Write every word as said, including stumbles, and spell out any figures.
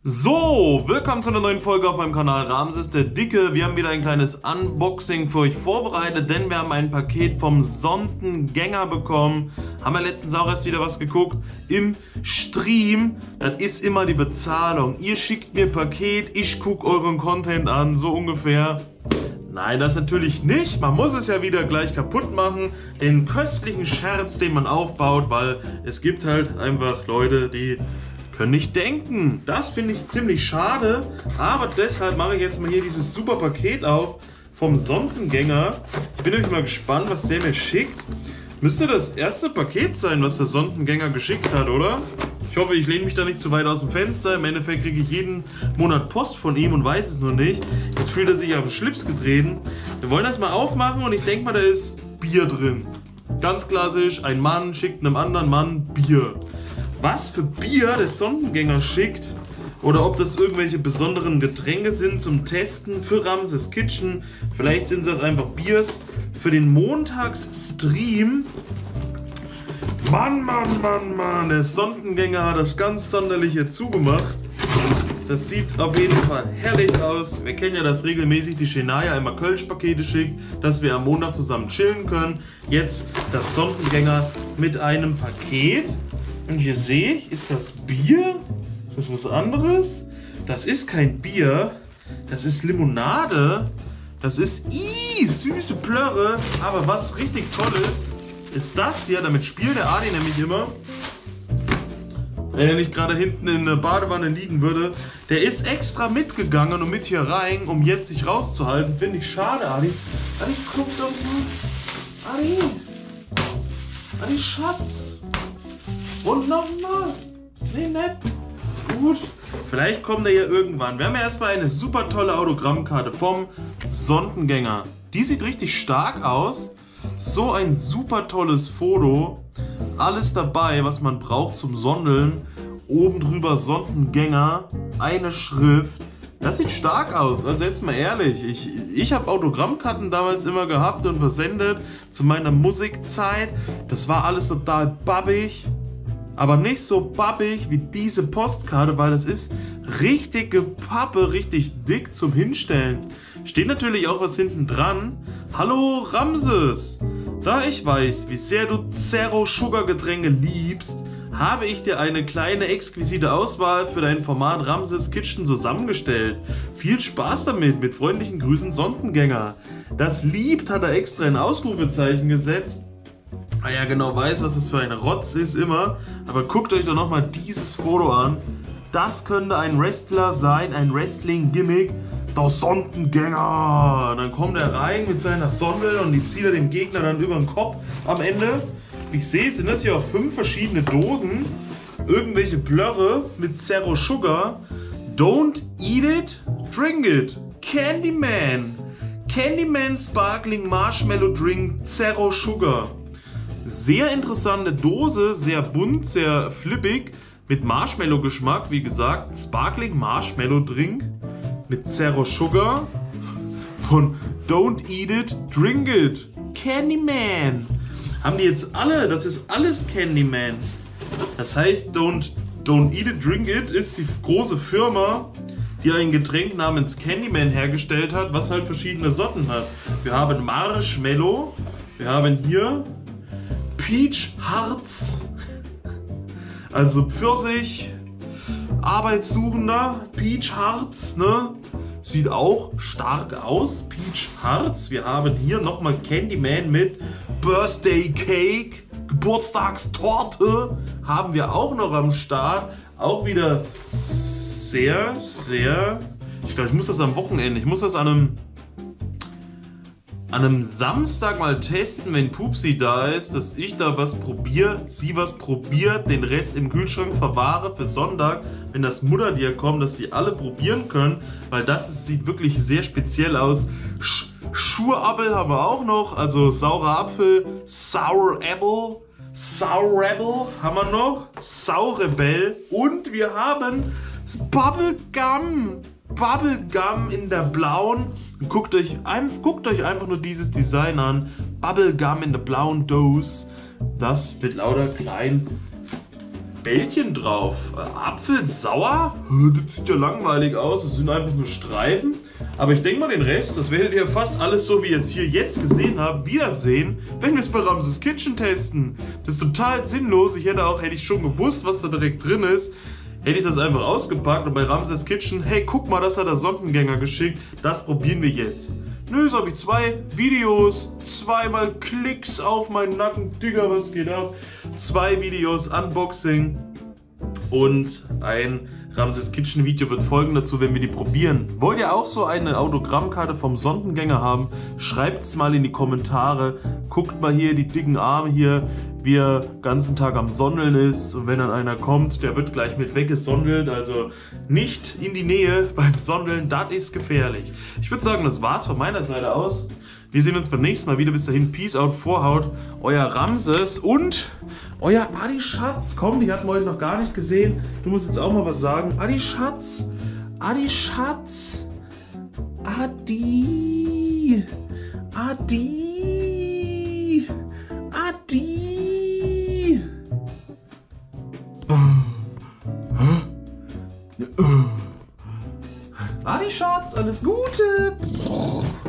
So, willkommen zu einer neuen Folge auf meinem Kanal Ramses der Dicke. Wir haben wieder ein kleines Unboxing für euch vorbereitet, denn wir haben ein Paket vom Sondengänger bekommen. Haben wir letztens auch erst wieder was geguckt im Stream. Das ist immer die Bezahlung. Ihr schickt mir Paket, ich gucke euren Content an, so ungefähr. Nein, das natürlich nicht. Man muss es ja wieder gleich kaputt machen. Den köstlichen Scherz, den man aufbaut, weil es gibt halt einfach Leute, die können nicht denken. Das finde ich ziemlich schade, aber deshalb mache ich jetzt mal hier dieses super Paket auf vom Sondengänger. Ich bin nämlich mal gespannt, was der mir schickt. Müsste das erste Paket sein, was der Sondengänger geschickt hat, oder? Ich hoffe, ich lehne mich da nicht zu weit aus dem Fenster. Im Endeffekt kriege ich jeden Monat Post von ihm und weiß es nur nicht. Jetzt fühlt er sich auf den Schlips getreten. Wir wollen das mal aufmachen und ich denke mal, da ist Bier drin. Ganz klassisch, ein Mann schickt einem anderen Mann Bier. Was für Bier der Sondengänger schickt oder ob das irgendwelche besonderen Getränke sind zum Testen für Ramses Kitchen. Vielleicht sind es auch einfach Biers für den Montagsstream. Mann, Mann, Mann, Mann, der Sondengänger hat das ganz sonderlich hier zugemacht. Das sieht auf jeden Fall herrlich aus. Wir kennen ja, dass regelmäßig die Shania immer Kölsch-Pakete schickt, dass wir am Montag zusammen chillen können. Jetzt das Sondengänger mit einem Paket. Und hier sehe ich, ist das Bier? Ist das was anderes? Das ist kein Bier, das ist Limonade. Das ist ii, süße Plörre. Aber was richtig toll ist, ist das hier. Damit spielt der Adi nämlich immer. Wenn er nicht gerade hinten in der Badewanne liegen würde. Der ist extra mitgegangen und mit hier rein, um jetzt sich rauszuhalten. Finde ich schade, Adi. Adi, guck doch mal. Adi. Adi, Schatz. Und nochmal. Nee, nett. Gut. Vielleicht kommt er ja irgendwann. Wir haben ja erstmal eine super tolle Autogrammkarte vom Sondengänger. Die sieht richtig stark aus. So ein super tolles Foto. Alles dabei, was man braucht zum Sondeln. Oben drüber Sondengänger. Eine Schrift. Das sieht stark aus. Also jetzt mal ehrlich. Ich, ich habe Autogrammkarten damals immer gehabt und versendet. Zu meiner Musikzeit. Das war alles total babbig. Aber nicht so babbig wie diese Postkarte, weil es ist richtige Pappe, richtig dick zum Hinstellen. Steht natürlich auch was hinten dran. Hallo Ramses, da ich weiß, wie sehr du Zero Sugar Getränke liebst, habe ich dir eine kleine exquisite Auswahl für dein Format Ramses Kitchen zusammengestellt. Viel Spaß damit, mit freundlichen Grüßen Sondengänger. Das liebt hat er extra in Ausrufezeichen gesetzt. Ah ja, genau weiß, was das für ein Rotz ist immer. Aber guckt euch doch nochmal dieses Foto an. Das könnte ein Wrestler sein, ein Wrestling-Gimmick. Der Sondengänger. Dann kommt er rein mit seiner Sondel und die zieht er dem Gegner dann über den Kopf am Ende. Wie ich sehe, sind das hier auch fünf verschiedene Dosen. Irgendwelche Plörre mit Zero Sugar. Don't eat it, drink it. Candyman. Candyman Sparkling Marshmallow Drink Zero Sugar. Sehr interessante Dose, sehr bunt, sehr flippig, mit Marshmallow-Geschmack, wie gesagt, Sparkling Marshmallow Drink mit Zero Sugar von Don't Eat It, Drink It, Candyman. Haben die jetzt alle, das ist alles Candyman. Das heißt, Don't, Don't Eat It, Drink It ist die große Firma, die ein Getränk namens Candyman hergestellt hat, was halt verschiedene Sorten hat. Wir haben Marshmallow, wir haben hier Peach Harz, also Pfirsich, Arbeitssuchender, Peach Harz, ne? Sieht auch stark aus, Peach Harz. Wir haben hier nochmal Candyman mit Birthday Cake, Geburtstagstorte haben wir auch noch am Start. Auch wieder sehr, sehr, ich glaube, ich muss das am Wochenende, ich muss das an einem an einem Samstag mal testen, wenn Pupsi da ist, dass ich da was probiere, sie was probiert, den Rest im Kühlschrank verwahre für Sonntag, wenn das Muttertier kommt, dass die alle probieren können, weil das ist, sieht wirklich sehr speziell aus. Sch Schurappel haben wir auch noch, also saurer Apfel, Sour Apple, Sour Rebel haben wir noch, Saurebell und wir haben Bubblegum, Bubblegum in der blauen. Guckt euch, guckt euch einfach nur dieses Design an. Bubblegum in der blauen Dose. Das mit lauter kleinen Bällchen drauf. Äh, Apfel sauer? Das sieht ja langweilig aus. Das sind einfach nur Streifen. Aber ich denke mal, den Rest, das werdet ihr fast alles so, wie ihr es hier jetzt gesehen habt, wiedersehen, wenn wir es bei Ramses Kitchen testen. Das ist total sinnlos. Ich hätte auch, hätte ich schon gewusst, was da direkt drin ist, hätte ich das einfach ausgepackt und bei Ramses Kitchen, hey, guck mal, das hat der Sondengänger geschickt. Das probieren wir jetzt. Nö, so habe ich zwei Videos, zweimal Klicks auf meinen Nacken. Digga, was geht ab? Zwei Videos, Unboxing und ein Ramses Kitchen Video wird folgen dazu, wenn wir die probieren. Wollt ihr auch so eine Autogrammkarte vom Sondengänger haben? Schreibt es mal in die Kommentare. Guckt mal hier die dicken Arme hier, wie er den ganzen Tag am Sondeln ist. Und wenn dann einer kommt, der wird gleich mit weggesondelt. Also nicht in die Nähe beim Sondeln, das ist gefährlich. Ich würde sagen, das war's von meiner Seite aus. Wir sehen uns beim nächsten Mal wieder. Bis dahin, Peace out, Vorhaut, euer Ramses und euer Adi Schatz. Komm, die hatten wir heute noch gar nicht gesehen. Du musst jetzt auch mal was sagen. Adi Schatz, Adi Schatz, Adi, Adi, Adi. Adi Schatz, alles Gute.